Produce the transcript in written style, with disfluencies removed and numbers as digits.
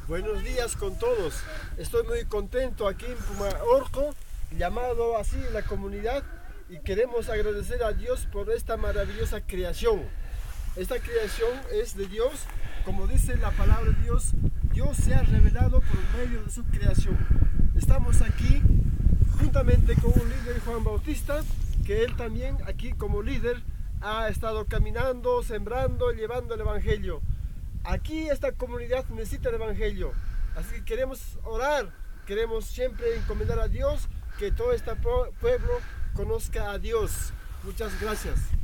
Buenos días con todos. Estoy muy contento aquí en Pumaorco, llamado así la comunidad, y queremos agradecer a Dios por esta maravillosa creación. Esta creación es de Dios, como dice la palabra de Dios, Dios se ha revelado por medio de su creación. Estamos aquí juntamente con un líder, Juan Bautista, que él también aquí como líder ha estado caminando, sembrando, llevando el Evangelio. Aquí esta comunidad necesita el Evangelio, así que queremos orar, queremos siempre encomendar a Dios que todo este pueblo conozca a Dios. Muchas gracias.